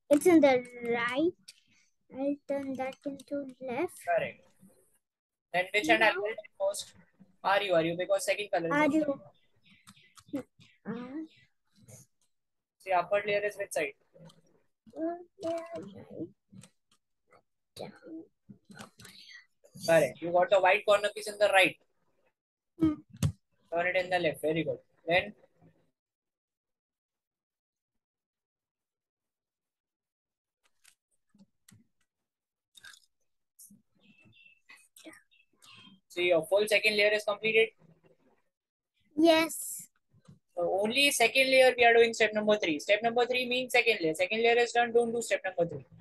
It's in the right. I'll turn that into left. Correct. Then which hand I'll Now, put it first? Are you? Because second color is are also. you? Are See, upper layer is which side? there, right down. Correct. You got the white corner piece in the right. Hmm. Turn it in the left. Very good. Then see your full second layer is completed. Yes. So only second layer we are doing step number 3. Step number 3 means second layer. Second layer is done. Don't do step number 3.